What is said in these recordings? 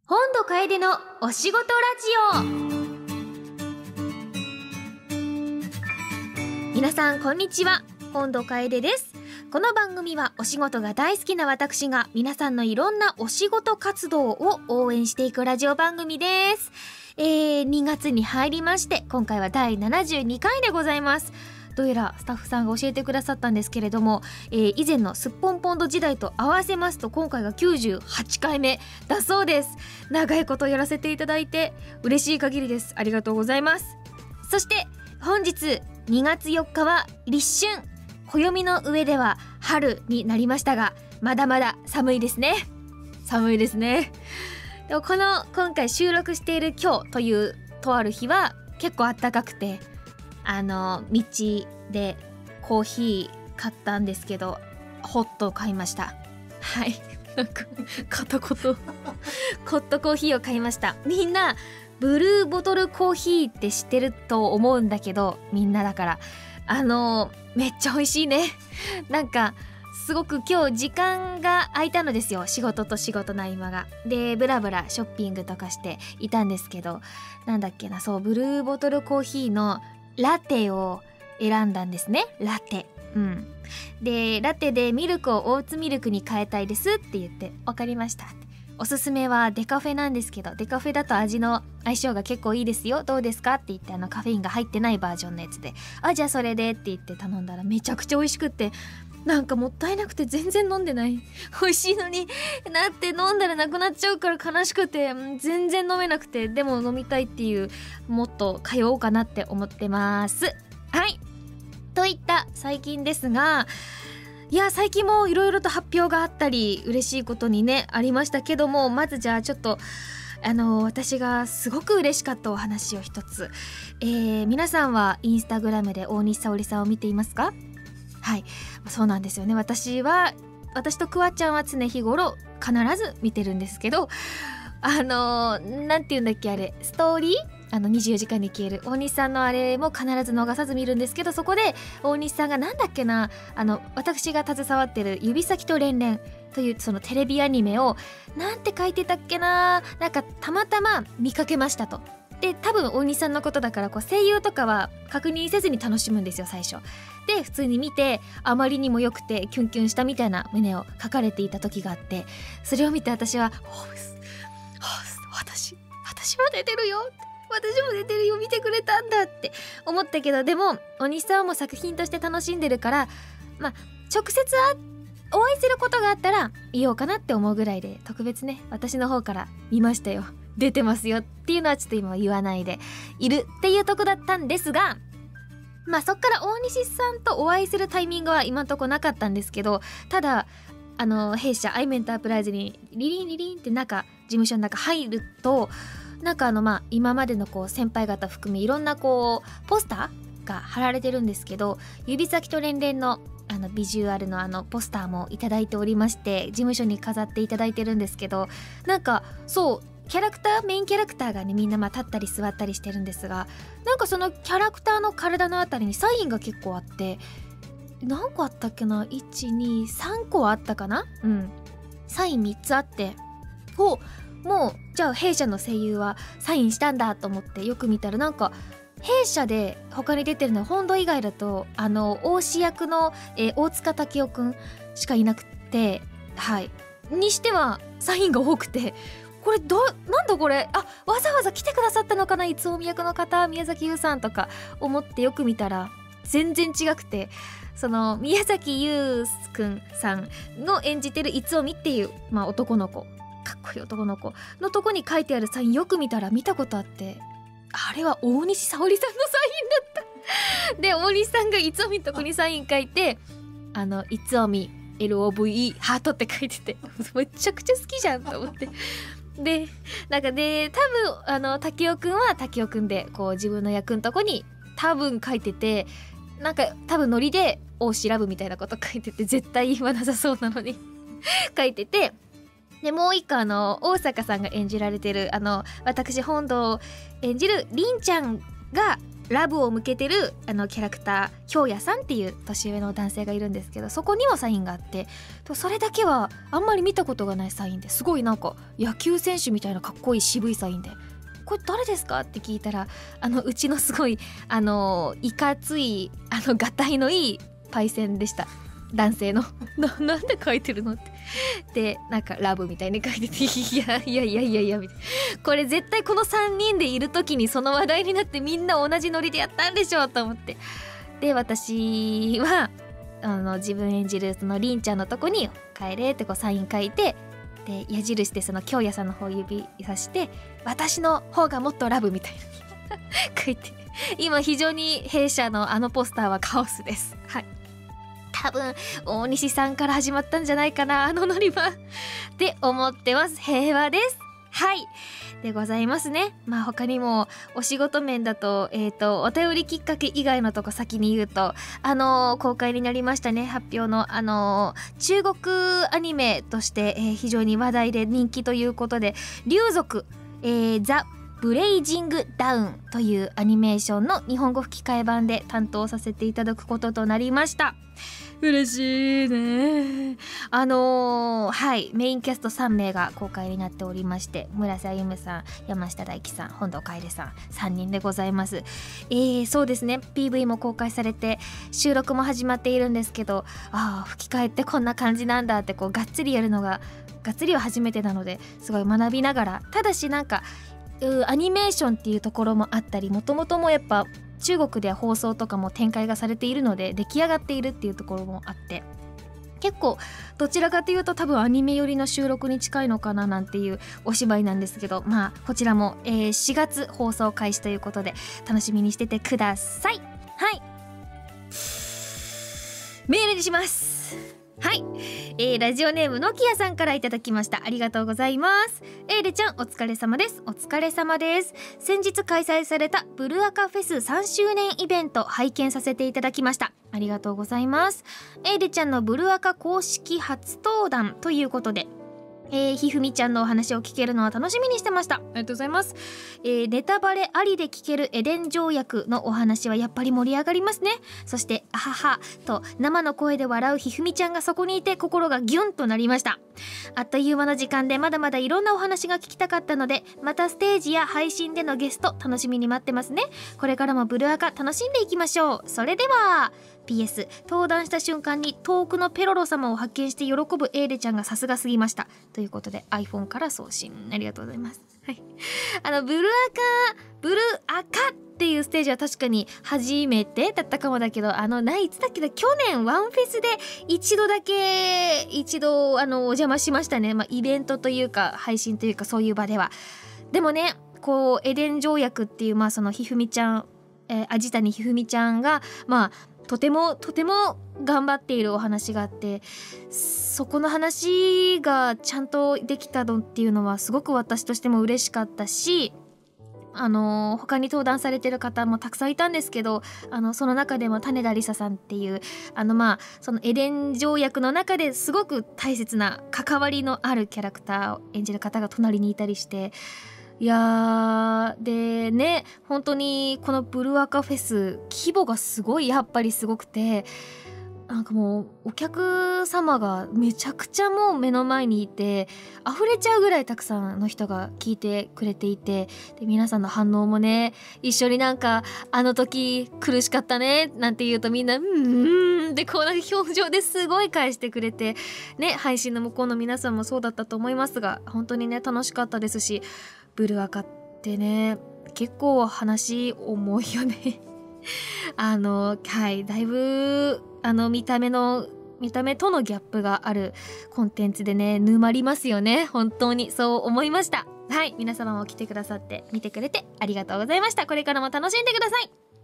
本土楓のお仕事ラジオ。皆さんこんにちは、本土楓です。この番組はお仕事が大好きな私が皆さんのいろんなお仕事活動を応援していくラジオ番組です。2月に入りまして、今回は第72回でございます。どうやらスタッフさんが教えてくださったんですけれども、以前のすっぽんぽんど時代と合わせますと今回が98回目だそうです。長いことやらせていただいて嬉しい限りです。ありがとうございます。そして本日2月4日は立春、暦の上では春になりましたが、まだまだ寒いですね。寒いですね。でも今回収録している今日というとある日は結構暖かくて、道でコーヒー買ったんですけど、ホット買いました。はいなんか片言ホットコーヒーを買いました。みんなブルーボトルコーヒーって知ってると思うんだけど、みんなだからめっちゃ美味しいね。なんかすごく今日時間が空いたのですよ、仕事と仕事の合間が。でブラブラショッピングとかしていたんですけど、なんだっけな、そうブルーボトルコーヒーのラテを選んだんですね。ラテ。でラテでミルクをオーツミルクに変えたいですって言って、わかりましたって。おすすめはデカフェなんですけど、デカフェだと味の相性が結構いいですよ、どうですかって言って、カフェインが入ってないバージョンのやつで、じゃあそれでって言って頼んだらめちゃくちゃ美味しくって、なんかもったいなくて全然飲んでない。美味しいのになって飲んだらなくなっちゃうから悲しくて全然飲めなくて、でも飲みたいっていう、もっと通おうかなって思ってます。はい、といった最近ですが、いや最近もいろいろと発表があったり嬉しいことにねありましたけども、まずじゃあちょっと私がすごく嬉しかったお話を一つ。皆さんはインスタグラムで大西沙織さんを見ていますか？はい、そうなんですよね。私とクワちゃんは常日頃必ず見てるんですけど、なんて言うんだっけ、あれストーリー、24時間に消える大西さんのあれも必ず逃さず見るんですけど、そこで大西さんがなんだっけな、私が携わってる指先と連々というそのテレビアニメをなんて書いてたっけな、なんかたまたま見かけましたと。で多分大西さんのことだから、声優とかは確認せずに楽しむんですよ最初で。普通に見てあまりにも良くてキュンキュンしたみたいな胸を書かれていた時があって、それを見て私は私は出てるよ、私も出てるよ、見てくれたんだって思ったけど、でも大西さんも作品として楽しんでるから、直接お会いすることがあったら言おうかなって思うぐらいで、特別ね私の方から見ましたよ、出てますよっていうのはちょっと今は言わないでいるっていうとこだったんですが、そっから大西さんとお会いするタイミングは今んとこなかったんですけど、ただ弊社アイメンタープライズにリリンリリンって事務所の中入ると、今までの先輩方含めいろんなポスターが貼られてるんですけど、指先と連々のビジュアルのポスターもいただいておりまして、事務所に飾っていただいてるんですけど、そうメインキャラクターがね、みんな立ったり座ったりしてるんですが、そのキャラクターの体のあたりにサインが結構あって、何個あったっけな、1,2,3 個はあったかな。サイン3つあって、もうじゃあ弊社の声優はサインしたんだと思ってよく見たら、弊社で他に出てるのは本土以外だと大志役の、大塚武雄くんしかいなくて、はいにしてはサインが多くて、これなんだこれ、わざわざ来てくださったのかな、いつおみ役の方、宮崎優さんとか思ってよく見たら全然違くて、その宮崎優くんさんの演じてるいつおみっていう、男の子、かっこいい男の子のとこに書いてあるサインよく見たら見たことあって、あれは大西沙織さんのサインだったで、大西さんがいつおみのとこにサイン書いて、いつおみ LOVE ハートって書いててめちゃくちゃ好きじゃんと思ってで多分武雄くんは武雄くんで自分の役のとこに多分書いてて、多分ノリで大志ラブみたいなこと書いてて、絶対言わなさそうなのに書いてて、でもう一個大坂さんが演じられてる私本土を演じるりんちゃんがラブを向けてるキャラクターひょうやさんっていう年上の男性がいるんですけど、そこにもサインがあって、それだけはあんまり見たことがないサインで、すごいなんか野球選手みたいなかっこいい渋いサインで、これ誰ですかって聞いたら、うちのすごいいかついがたいのいいパイセンでした。男性のなんで書いてるのってで、なんかラブみたいに書いてて、いやみたいな、これ絶対この3人でいる時にその話題になってみんな同じノリでやったんでしょうと思って、で私は自分演じるそのりんちゃんのとこに帰れってこうサイン書いて、で矢印でその京也さんの方指さして、私の方がもっとラブみたいな書いて、今非常に弊社のポスターはカオスです。はい、多分大西さんから始まったんじゃないかな、ノリはって思ってます。平和です。はいでございますね。まあ他にもお仕事面だとお便りきっかけ以外のとこ先に言うと公開になりましたね、発表の中国アニメとして、非常に話題で人気ということで、竜族、ザ・ブレイジングダウンというアニメーションの日本語吹き替え版で担当させていただくこととなりました。嬉しいね。はい、メインキャスト3名が公開になっておりまして、村瀬歩さん、山下大輝さん、本堂楓さん、3人でございます。そうですね、 PV も公開されて収録も始まっているんですけど、吹き替えってこんな感じなんだってこうがっつりやるのが、がっつりは初めてなので、すごい学びながら、ただしなんかアニメーションっていうところもあったり、もともともやっぱ中国で放送とかも展開がされているので出来上がっているっていうところもあって、結構どちらかというと多分アニメ寄りの収録に近いのかななんていうお芝居なんですけど、まあこちらも、4月放送開始ということで楽しみにしててください。はい、メールにします。はい、ラジオネームのきやさんからいただきました。ありがとうございます。レちゃんお疲れ様です。お疲れ様です。先日開催されたブルアカフェス3周年イベント拝見させていただきました。ありがとうございます。レちゃんのブルアカ公式初登壇ということで、ひふみちゃんのお話を聞けるのは楽しみにしてました。ありがとうございます。ネタバレありで聞けるエデン条約のお話はやっぱり盛り上がりますね。そしてあははと生の声で笑うひふみちゃんがそこにいて心がギュンとなりました。あっという間の時間でまだまだいろんなお話が聞きたかったので、またステージや配信でのゲスト楽しみに待ってますね。これからもブルアカ楽しんでいきましょう。それではPS 登壇した瞬間に遠くのペロロ様を発見して喜ぶエーレちゃんがさすがすぎましたということで iPhone から送信ありがとうございます。はい、ブルアカっていうステージは確かに初めてだったかもだけど、いつだっけだ、去年ワンフェスで一度お邪魔しましたね。まあイベントというか配信というかそういう場では。でもね、こうエデン条約っていうそのひふみちゃん、味谷ひふみちゃんがとても頑張っているお話があって、そこの話がちゃんとできたのっていうのはすごく私としても嬉しかったし、他に登壇されてる方もたくさんいたんですけど、その中でも種田理沙さんっていうそのエデン条約の中ですごく大切な関わりのあるキャラクターを演じる方が隣にいたりして、いやーでね、本当にこのブルアカフェス規模がすごい、やっぱりすごくて、なんかもうお客様がめちゃくちゃもう目の前にいて溢れちゃうぐらいたくさんの人が聞いてくれていて、で皆さんの反応もね、一緒になんかあの時苦しかったねなんて言うとみんなでこうなんか表情ですごい返してくれてね、配信の向こうの皆さんもそうだったと思いますが、本当にね楽しかったですし、ブルアカってね結構話重いよねはい、だいぶ見た目とのギャップがあるコンテンツでね、沼りますよね。本当にそう思いました。はい、皆様も来てくださって見てくれてありがとうございました。これからも楽しんでください。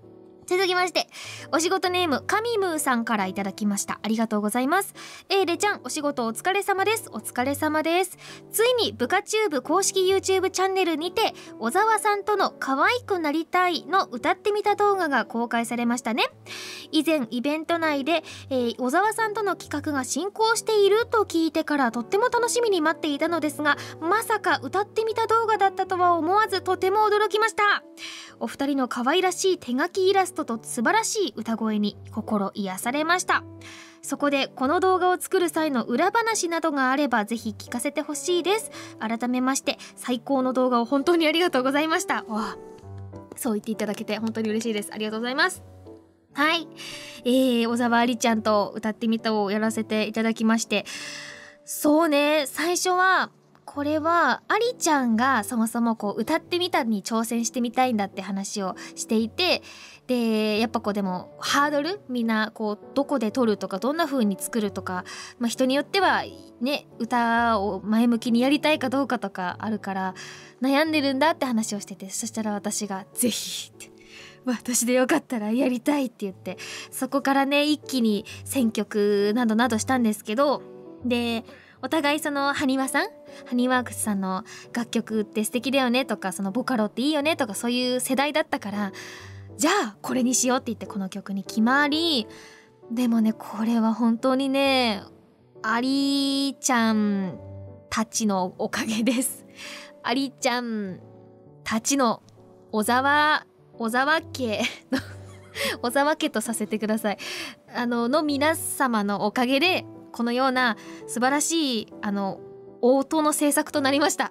続きまして、お仕事ネームカミムーさんからいただきました。ありがとうございます。レちゃん、お仕事お疲れ様です。お疲れ様です。ついに部下チューブ公式 YouTube チャンネルにて小沢さんとの可愛くなりたいの歌ってみた動画が公開されましたね。以前イベント内で、小沢さんとの企画が進行していると聞いてからとっても楽しみに待っていたのですが、まさか歌ってみた動画だったとは思わずとても驚きました。お二人の可愛らしい手書きイラストと素晴らしい歌声に心癒されました。そこでこの動画を作る際の裏話などがあればぜひ聞かせてほしいです。改めまして最高の動画を本当にありがとうございました。わあ、そう言っていただけて本当に嬉しいです。ありがとうございます。はい、小沢ありちゃんと歌ってみたをやらせていただきまして、そうね、最初はこれはありちゃんがそもそもこう歌ってみたに挑戦してみたいんだって話をしていて、でやっぱこうでもハードル、みんなこうどこで撮るとかどんな風に作るとか、人によってはね歌を前向きにやりたいかどうかとかあるから悩んでるんだって話をしてて、そしたら私がぜひって私でよかったらやりたいって言って、そこからね一気に選曲などなどしたんですけど、でお互いそのハニワークスさんの楽曲って素敵だよねとか、そのボカロっていいよねとか、そういう世代だったから、じゃあこれにしようって言ってこの曲に決まり、でもねこれは本当にねアリちゃんたちのおかげです。アリちゃんたちの小沢家の小沢家とさせてください。の皆様のおかげでこのような素晴らしい音の制作となりました。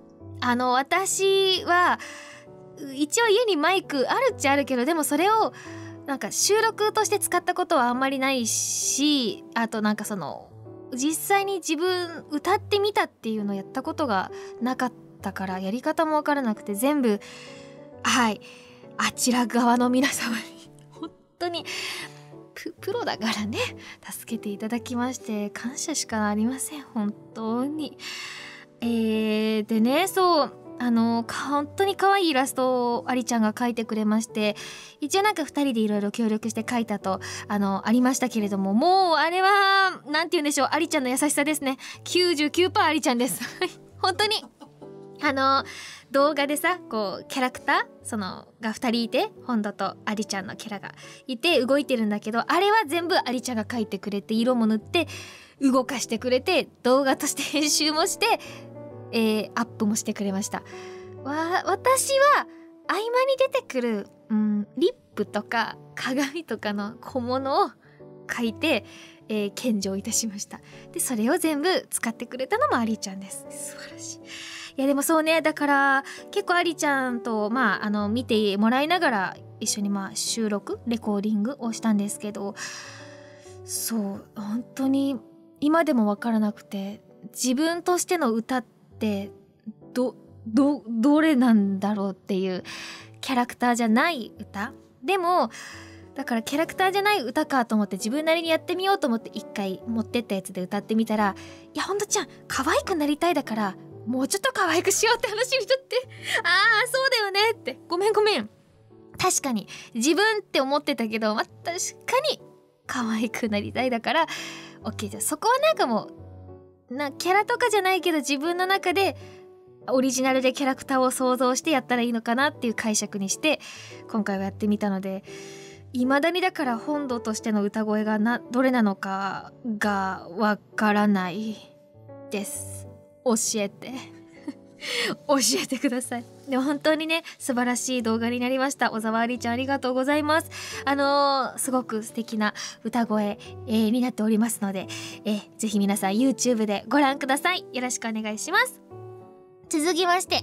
私は一応家にマイクあるっちゃあるけど、でもそれをなんか収録として使ったことはあんまりないし、あとなんかその実際に自分歌ってみたっていうのをやったことがなかったからやり方もわからなくて、全部あちら側の皆様に本当にプロだからね助けていただきまして感謝しかありません、本当に。でね、そう本当に可愛いイラストをありちゃんが描いてくれまして、一応なんか2人でいろいろ協力して描いたとありましたけれども、もうあれはなんて言うんでしょう、ありちゃんの優しさですね。 99% ありちゃんです本当に動画でさこうキャラクターが2人いて、本土とアリちゃんのキャラがいて動いてるんだけど、あれは全部アリちゃんが描いてくれて、色も塗って動かしてくれて、動画として編集もして、アップもしてくれました。私は合間に出てくる、リップとか鏡とかの小物を描いて、献上いたしました。でそれを全部使ってくれたのもアリちゃんです。素晴らしい。いやでもそうね、だから結構アリちゃんと見てもらいながら一緒に収録レコーディングをしたんですけど、そう本当に今でも分からなくて、自分としての歌ってどれなんだろうっていう、キャラクターじゃない歌でもだからキャラクターじゃない歌かと思って自分なりにやってみようと思って一回持ってったやつで歌ってみたら、いやほんとちゃん可愛くなりたいだからもうちょっと可愛くしようって話になって、そうだよねって、ごめん確かに自分って思ってたけど、確かに可愛くなりたいだから OK、 じゃあそこはなんかもうキャラとかじゃないけど自分の中でオリジナルでキャラクターを想像してやったらいいのかなっていう解釈にして今回はやってみたので、未だにだから本土としての歌声がどれなのかがわからないです。教えて教えてください。でも本当にね素晴らしい動画になりました。小沢ありちゃんありがとうございます。すごく素敵な歌声、になっておりますので、ぜひ皆さん YouTube でご覧ください。よろしくお願いします。続きまして、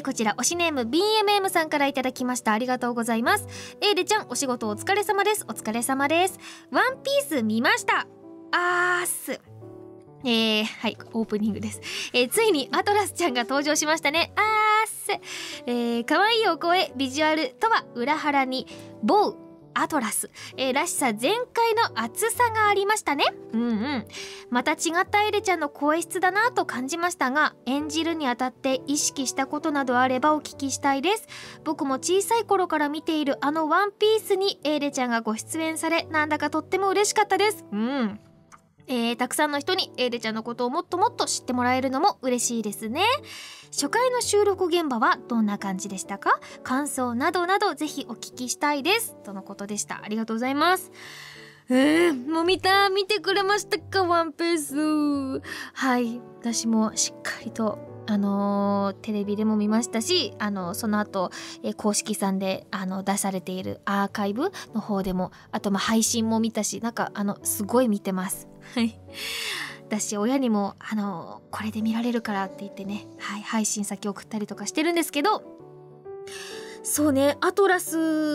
こちら推しネーム BMM さんからいただきました。ありがとうございます。でちゃんお仕事お疲れ様です。お疲れ様です。ワンピース見ました。はい、オープニングです。ついにアトラスちゃんが登場しましたね。可愛いお声ビジュアルとは裏腹に某アトラス、らしさ全開の熱さがありましたね。また違ったエレちゃんの声質だなと感じましたが、演じるにあたって意識したことなどあればお聞きしたいです。僕も小さい頃から見ているあのワンピースにエレちゃんがご出演され、なんだかとっても嬉しかったです。たくさんの人にエレちゃんのことをもっともっと知ってもらえるのも嬉しいですね。初回の収録現場はどんな感じでしたか？感想などなどぜひお聞きしたいです、とのことでした。ありがとうございます。もう見てくれましたか？ワンピース。はい、私もしっかりとテレビでも見ましたし、その後、公式さんで出されているアーカイブの方でも、あと配信も見たし、なんかすごい見てます。はい。私親にもこれで見られるからって言ってね、はい、配信先送ったりとかしてるんですけど、そうね、アトラス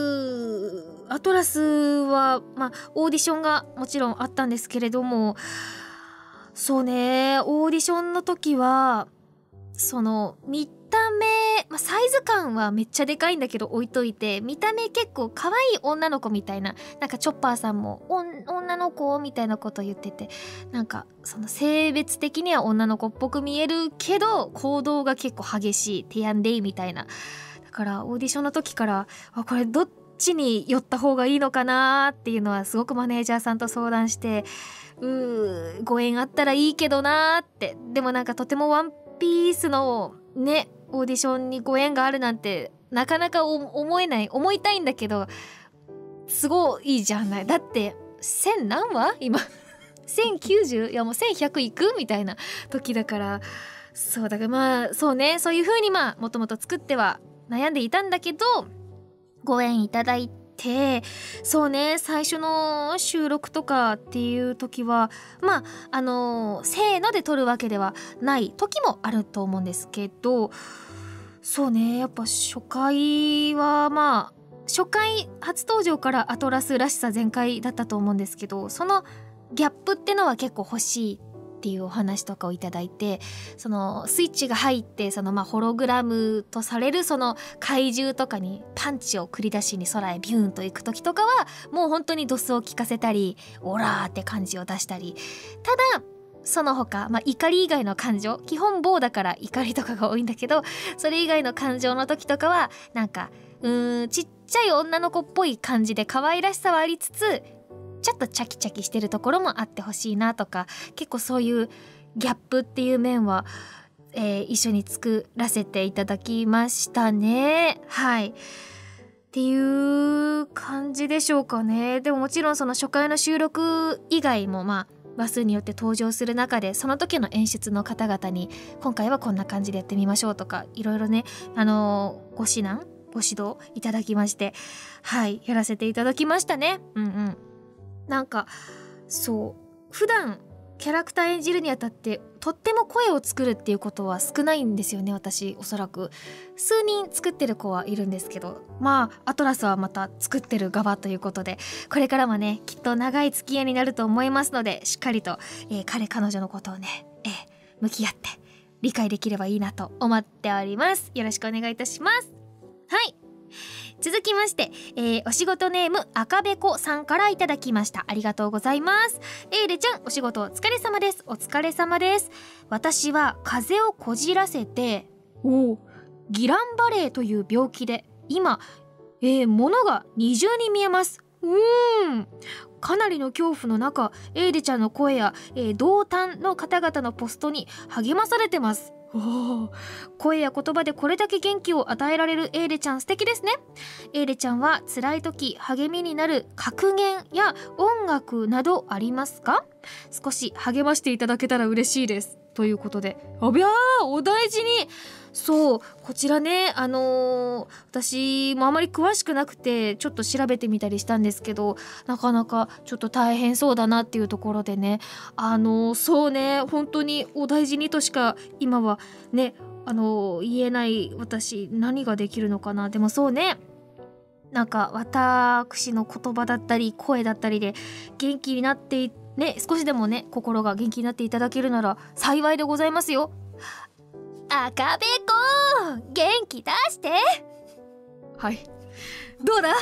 はオーディションがもちろんあったんですけれども、そうね、オーディションの時はその見た目、サイズ感はめっちゃでかいんだけど置いといて、見た目結構可愛い女の子みたいな、なんかチョッパーさんも女の子みたいなこと言ってて、なんかその性別的には女の子っぽく見えるけど行動が結構激しいテヤンデイみたいな。だからオーディションの時からこれどっちに寄った方がいいのかなっていうのはすごくマネージャーさんと相談して、ご縁あったらいいけどなーって。でもなんかとてもワンピースのねオーディションにご縁があるなんてなかなか思えない。思いたいんだけどすごいいいじゃない。だって1000何話今1090、いやもう1100いくみたいな時だから、そうだからそうね、そういう風にもともと作っては悩んでいたんだけど、ご縁いただいて、そうね、最初の収録とかっていう時はせーので撮るわけではない時もあると思うんですけど、そうね、やっぱ初回は初回初登場からアトラスらしさ全開だったと思うんですけど、そのギャップってのは結構欲しいっていうお話とかをいただいて、そのスイッチが入ってホログラムとされるその怪獣とかにパンチを繰り出しに空へビューンと行く時とかはもう本当にドスを聞かせたりオラーって感じを出したり、ただその他、怒り以外の感情、基本棒だから怒りとかが多いんだけど、それ以外の感情の時とかはなんかちっちゃい女の子っぽい感じで可愛らしさはありつつ、ちょっとチャキチャキしてるところもあってほしいなとか、結構そういうギャップっていう面は、一緒に作らせていただきましたね。はいっていう感じでしょうかね。でももちろんその初回の収録以外も話数によって登場する中で、その時の演出の方々に今回はこんな感じでやってみましょうとか、いろいろねご指導いただきまして、はいやらせていただきましたね。なんかそう普段キャラクター演じるにあたってとっても声を作るっていうことは少ないんですよね。私おそらく数人作ってる子はいるんですけど、アトラスはまた作ってる側ということで、これからもねきっと長い付き合いになると思いますので、しっかりと、彼女のことをね、向き合って理解できればいいなと思っております。よろしくお願いいたします。はい、続きまして、お仕事ネーム赤べこさんからいただきました。ありがとうございます。エーレちゃんお仕事お疲れ様です。お疲れ様です。私は風邪をこじらせてギランバレーという病気で今、物が二重に見えます。かなりの恐怖の中、エーレちゃんの声や、同担の方々のポストに励まされてます。声や言葉でこれだけ元気を与えられるエーレちゃん素敵ですね。エーレちゃんは辛い時励みになる格言や音楽などありますか？少し励ましていただけたら嬉しいです、ということで、お大事に。そうこちらね、私もあまり詳しくなくてちょっと調べてみたりしたんですけど、なかなかちょっと大変そうだなっていうところでね、そうね、本当にお大事にとしか今はね言えない私、何ができるのかな。でもそうね、なんか私の言葉だったり声だったりで元気になってね、少しでもね心が元気になっていただけるなら幸いでございますよ。赤べこ元気出して。はい、どうだ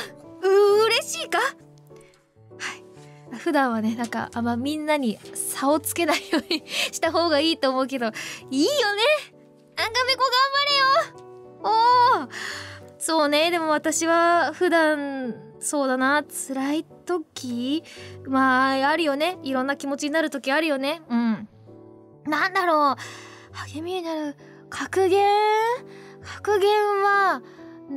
嬉しいか。はい。普段はね、なんかあんまみんなに差をつけないようにした方がいいと思うけど、いいよね。赤べこ頑張れよ。おー、そうね。でも私は普段そうだな、辛い時、まああるよね。いろんな気持ちになる時あるよね。うん。なんだろう、励みになる格言は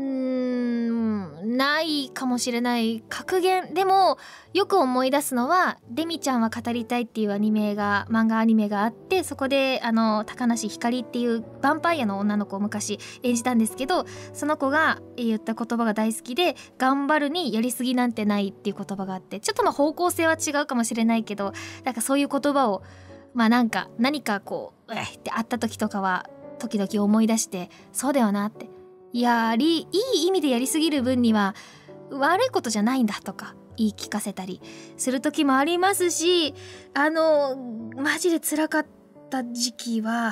ないかもしれない。格言でもよく思い出すのは、デミちゃんは語りたいっていう漫画アニメがあって、そこで高梨ひかりっていうヴァンパイアの女の子を昔演じたんですけど、その子が言った言葉が大好きで、頑張るにやりすぎなんてないっていう言葉があって、ちょっとまあ方向性は違うかもしれないけど、なんかそういう言葉をまあ何かこうってあった時とかは時々思い出して、そうだよなって、いい意味でやりすぎる分には悪いことじゃないんだとか言い聞かせたりする時もありますし、マジで辛かった時期は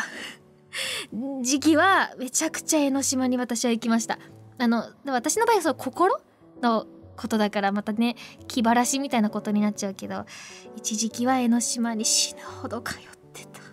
めちゃくちゃ江ノ島に私は行きました。私の場合はそう心のことだからまたね、気晴らしみたいなことになっちゃうけど、一時期は江ノ島に死ぬほど通ってた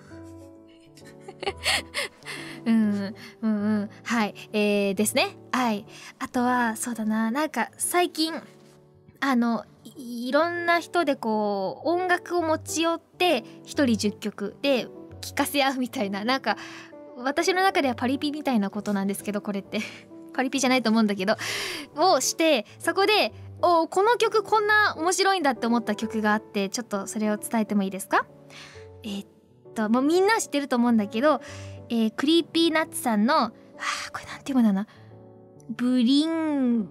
はいですね。はい。あとはそうだな、なんか最近いろんな人でこう音楽を持ち寄って一人10曲で聴かせ合うみたいな、なんか私の中ではパリピみたいなことなんですけど、これってパリピじゃないと思うんだけどをして、そこでこの曲こんな面白いんだって思った曲があって、ちょっとそれを伝えてもいいですか。もうみんな知ってると思うんだけど、クリーピーナッツさんのこれなんていうのかな、ブリン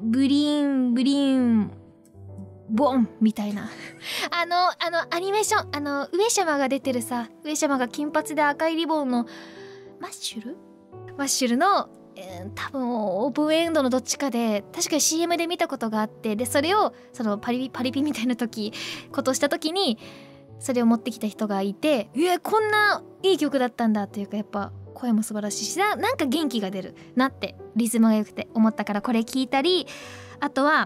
ボンみたいなアニメーション、上様が出てるさ、上様が金髪で赤いリボンのマッシュルの、多分オープンエンドのどっちかで確かに CM で見たことがあって、でそれをそのパリピみたいなことをした時にそれを持ってきた人がいて、こんないい曲だったんだというか、やっぱ声も素晴らしいし、なんか元気が出るなって、リズムが良くて思ったからこれ聞いたり、あとは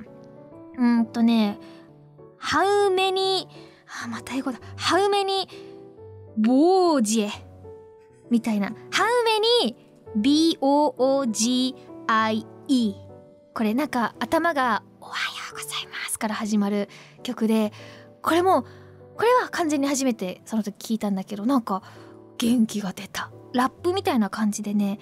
How many また英語だ、How many ボージエみたいな、How many BOOGIE、 これなんか頭がおはようございますから始まる曲で、これは完全に初めてその時聞いたんだけど、なんか元気が出たラップみたいな感じでね。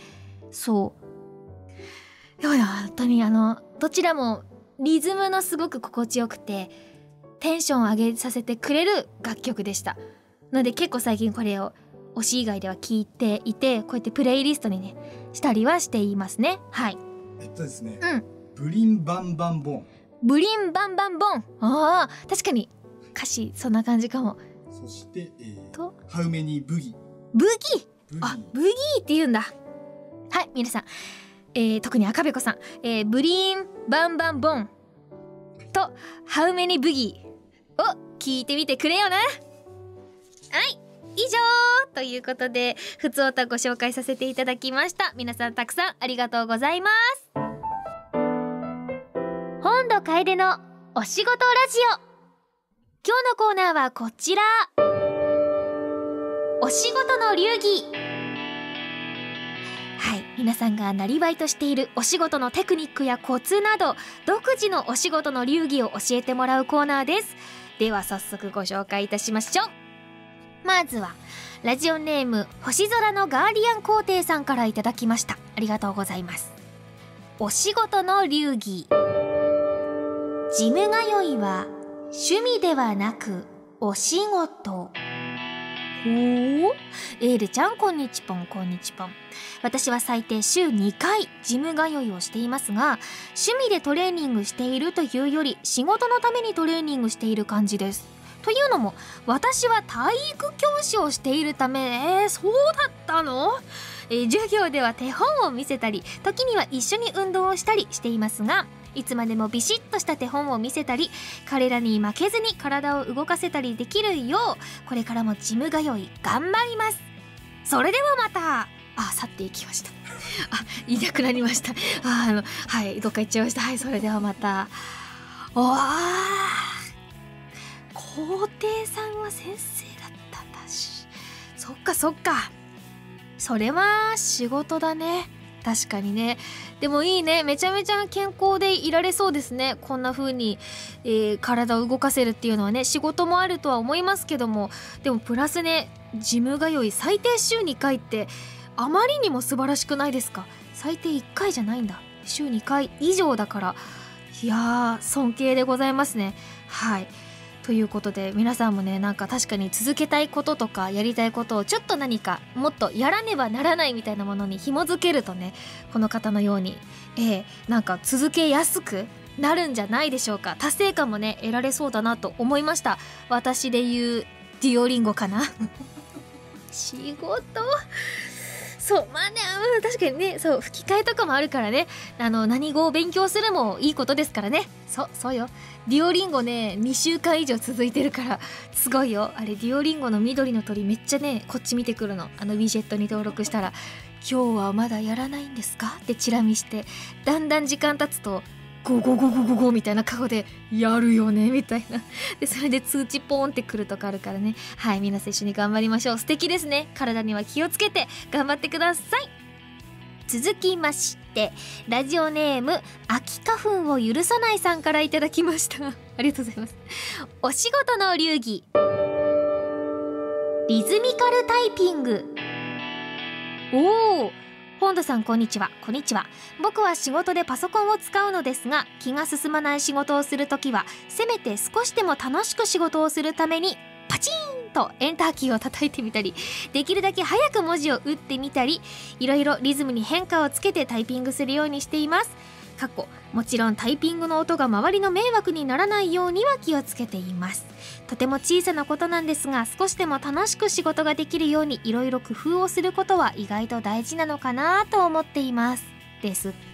そうでもね、本当にどちらもリズムのすごく心地よくてテンション上げさせてくれる楽曲でした。なので結構最近これを推し以外では聴いていて、こうやってプレイリストにねしたりはしていますね。はい。 ですね、ブリンバンバンボン、 ブリンバンバンボン、確かに歌詞そんな感じかも。 そしてハウメニーブギ、 ブギって言うんだ。はい、皆さん、特に赤べこさん、ブリンバンバンボンとハウメニーブギを聞いてみてくれよな。はい、以上ということでふつおたご紹介させていただきました。皆さんたくさんありがとうございます。本土楓のお仕事ラジオ、今日のコーナーはこちら、お仕事の流儀。はい、皆さんがなりわいとしているお仕事のテクニックやコツなど独自のお仕事の流儀を教えてもらうコーナーです。では早速ご紹介いたしましょう。まずはラジオネーム星空のガーディアン皇帝さんからいただきました。ありがとうございます。お仕事の流儀。ジム通いは趣味ではなくお仕事。エールちゃんこんにちぽん、こんにちぽん。私は最低週2回ジム通いをしていますが、趣味でトレーニングしているというより仕事のためにトレーニングしている感じです。というのも私は体育教師をしているため、そうだったの？授業では手本を見せたり、時には一緒に運動をしたりしていますが、いつまでもビシッとした手本を見せたり、彼らに負けずに体を動かせたりできるよう、これからもジム通い頑張ります。それではまた。去っていきました。いなくなりました。はい、どっか行っちゃいました。はい、それではまた。 皇帝さんは先生だったんだし、そっかそっか、それは仕事だね。確かにね。でもいいね、めちゃめちゃ健康でいられそうですね。こんな風に、体を動かせるっていうのはね、仕事もあるとは思いますけども、でもプラスね、ジム通い最低週2回ってあまりにも素晴らしくないですか？最低1回じゃないんだ、週2回以上だから、いやー尊敬でございますね。はい、ということで皆さんもね、なんか確かに続けたいこととかやりたいことをちょっと何かもっとやらねばならないみたいなものに紐づけるとね、この方のように、なんか続けやすくなるんじゃないでしょうか。達成感もね得られそうだなと思いました。私で言うデュオリンゴかな仕事、そうまあね、確かにね、そう吹き替えとかもあるからね、何語を勉強するもいいことですからね。そうよ、デュオリンゴね2週間以上続いてるからすごいよ。あれデュオリンゴの緑の鳥めっちゃねこっち見てくるの。ウィジェットに登録したら、今日はまだやらないんですかってチラ見して、だんだん時間経つとゴゴゴゴゴゴみたいな顔でやるよねみたいなで、それで通知ポーンってくるとかあるからね。はい、皆さん一緒に頑張りましょう。素敵ですね。体には気をつけて頑張ってください。続きまして、ラジオネーム秋花粉を許さないさんからいただきましたありがとうございます。お仕事の流儀、リズミカルタイピング。おー、本田さんこんにちは。こんにちは。僕は仕事でパソコンを使うのですが、気が進まない仕事をするときはせめて少しでも楽しく仕事をするためにパチーンとエンターキーを叩いてみたり、できるだけ早く文字を打ってみたり、いろいろリズムに変化をつけてタイピングするようにしています。もちろんタイピングの音が周りの迷惑にならないようには気をつけています。とても小さなことなんですが、少しでも楽しく仕事ができるようにいろいろ工夫をすることは意外と大事なのかなと思っています。ですって。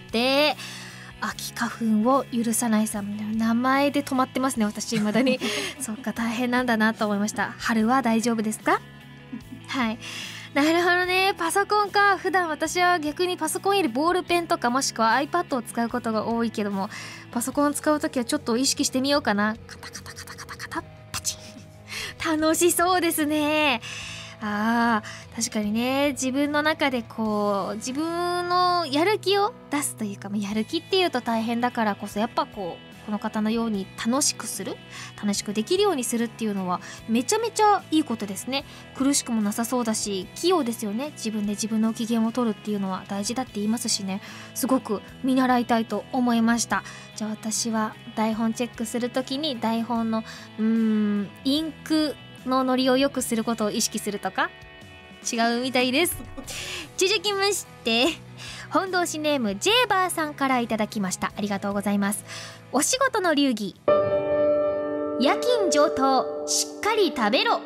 秋花粉を許さないさん、名前で止まってますね、私未だにそっか、大変なんだなと思いました。春は大丈夫ですか？はい、なるほどね。パソコンか。普段私は逆にパソコンよりボールペンとかもしくは iPad を使うことが多いけども、パソコンを使うときはちょっと意識してみようかな。カタカタカタカタカタパチン楽しそうですね。確かにね、自分の中で自分のやる気を出すというか、やる気っていうと大変だからこそ、やっぱこの方のように楽しくできるようにするっていうのはめちゃめちゃいいことですね。苦しくもなさそうだし、器用ですよね。自分で自分の機嫌を取るっていうのは大事だって言いますしね。すごく見習いたいと思いました。じゃあ私は台本チェックするときに台本のインクのノリを良くすることを意識するとか違うみたいです。続きまして、本堂市ネームジェーバーさんからいただきました。ありがとうございます。お仕事の流儀、夜勤上等、しっかり食べろ。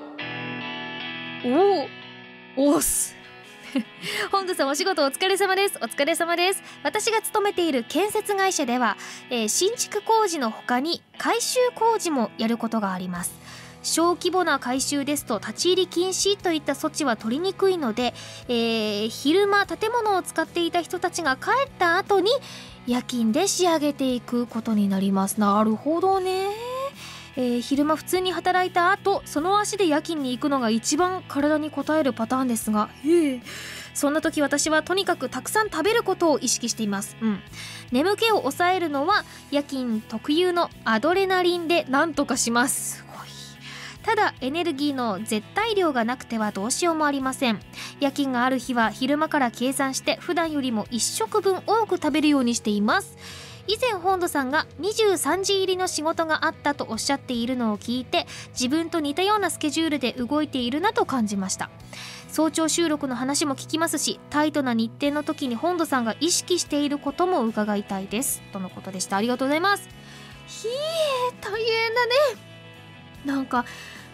おーす本堂さん、お仕事お疲れ様です。お疲れ様です。私が勤めている建設会社では、新築工事の他に改修工事もやることがあります。小規模な改修ですと立ち入り禁止といった措置は取りにくいので、昼間建物を使っていた人たちが帰った後に夜勤で仕上げていくことになります。なるほどね。昼間普通に働いた後、その足で夜勤に行くのが一番体に応えるパターンですが、そんな時私はとにかくたくさん食べることを意識しています。眠気を抑えるのは夜勤特有のアドレナリンで何とかします。ただエネルギーの絶対量がなくてはどうしようもありません。夜勤がある日は昼間から計算して普段よりも1食分多く食べるようにしています。以前本土さんが23時入りの仕事があったとおっしゃっているのを聞いて、自分と似たようなスケジュールで動いているなと感じました。早朝収録の話も聞きますし、タイトな日程の時に本土さんが意識していることも伺いたいですとのことでした。ありがとうございます。大変だね。なんか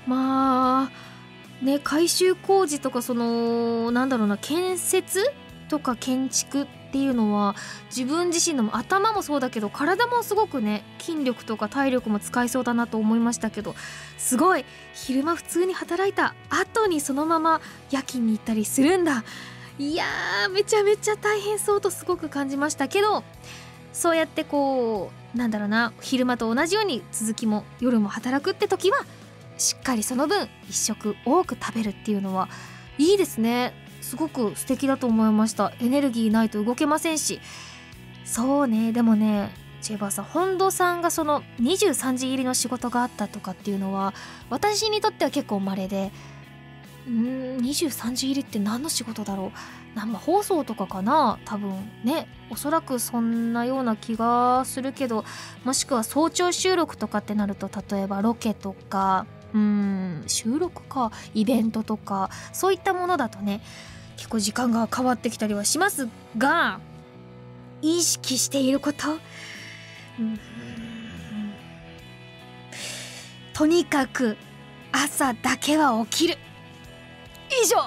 改修工事とか建設とか建築っていうのは自分自身の頭もそうだけど体もすごくね、筋力とか体力も使いそうだなと思いましたけど、すごい昼間普通に働いた後にそのまま夜勤に行ったりするんだ。いやー、めちゃめちゃ大変そうとすごく感じましたけど、 そうやってこうなんだろうな、昼間と同じように続きも夜も働くって時はしっかりその分一食多く食べるっていうのはいいですね。すごく素敵だと思いました。エネルギーないと動けませんし。そうね、でもねチェバーさん、本土さんがその23時入りの仕事があったとかっていうのは私にとっては結構稀で、23時入りって何の仕事だろう。生放送とかかな、多分ね、おそらくそんなような気がするけど、もしくは早朝収録とかってなると、例えばロケとか収録かイベントとかそういったものだとね結構時間が変わってきたりはしますが、意識していること、とにかく朝だけは起きる、以上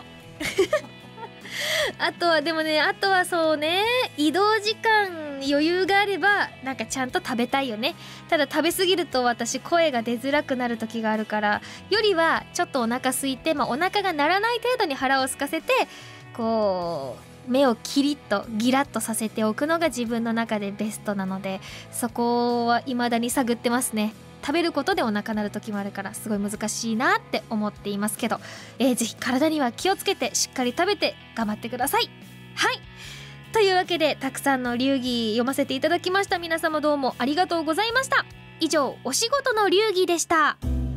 あとはでもね、あとはそうね、移動時間余裕があればなんかちゃんと食べたいよね。ただ食べ過ぎると私声が出づらくなる時があるから、よりはちょっとお腹空いて、お腹が鳴らない程度に腹を空かせて、こう目をキリッとギラッとさせておくのが自分の中でベストなので、そこは未だに探ってますね。食べることでお腹鳴る時もあるからすごい難しいなって思っていますけど、ぜひ体には気をつけてしっかり食べて頑張ってください。はい、というわけでたくさんの流儀読ませていただきました。皆様どうもありがとうございました。以上、お仕事の流儀でした。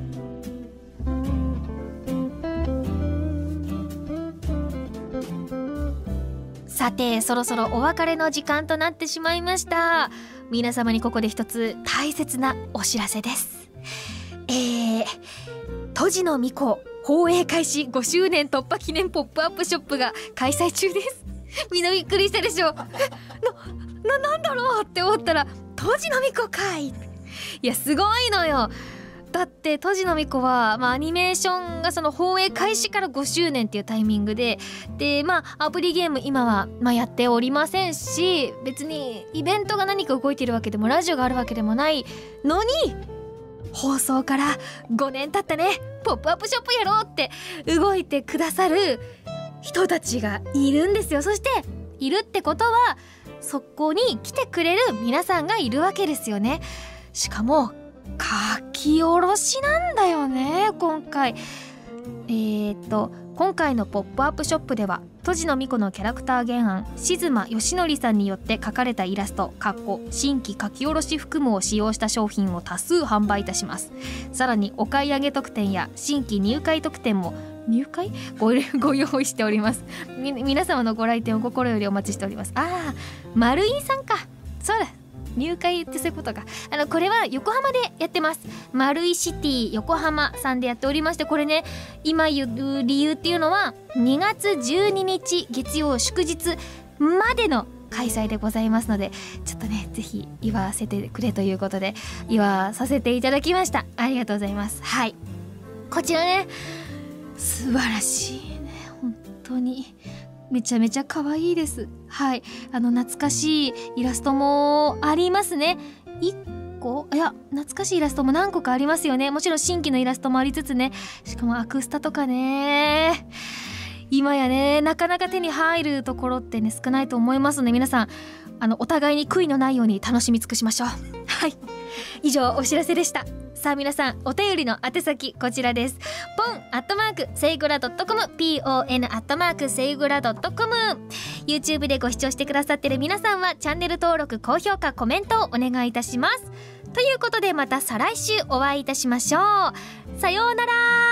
さて、そろそろお別れの時間となってしまいました。皆様にここで一つ大切なお知らせです。とじのみこ放映開始5周年突破記念ポップアップショップが開催中です。みんなびっくりしたでしょ。なんだろうって思ったら、とじのみこかい。いや、すごいのよ。だってとじのみこは、アニメーションがその放映開始から5周年っていうタイミングで、アプリゲーム今は、やっておりませんし、別にイベントが何か動いてるわけでもラジオがあるわけでもないのに、放送から5年経ったね、ポップアップショップやろうって動いてくださる人たちがいるんですよ。そしているってことはそこに来てくれる皆さんがいるわけですよね。しかも書き下ろしなんだよね、今回。今回のポップアップショップではとじのみこのキャラクター原案静間義則さんによって描かれたイラスト新規書き下ろし含むを使用した商品を多数販売いたします。さらにお買い上げ特典や新規入会特典もご用意しております。皆様のご来店を心よりお待ちしております。丸井さんか、そうだ、入会ってそういうことか。これは横浜でやってます。丸井シティ横浜さんでやっておりまして、これね、今言う理由っていうのは2月12日月曜祝日までの開催でございますので、ちょっとね、ぜひ言わせてくれということで言わさせていただきました。ありがとうございます。はい、こちらね、素晴らしいね、本当にめちゃめちゃ可愛いです。はい、懐かしいイラストもありますね。1個、いや、懐かしいイラストも何個かありますよね。もちろん新規のイラストもありつつね、しかもアクスタとかね、今やね、なかなか手に入るところってね、少ないと思いますので、皆さんお互いに悔いのないように楽しみ尽くしましょう。はい、以上お知らせでした。さあ皆さん、お便りの宛先こちらです。pon@seigura.com pon@seigura.com。 YouTube でご視聴してくださってる皆さんはチャンネル登録、高評価、コメントをお願いいたします。ということで、また再来週お会いいたしましょう。さようなら。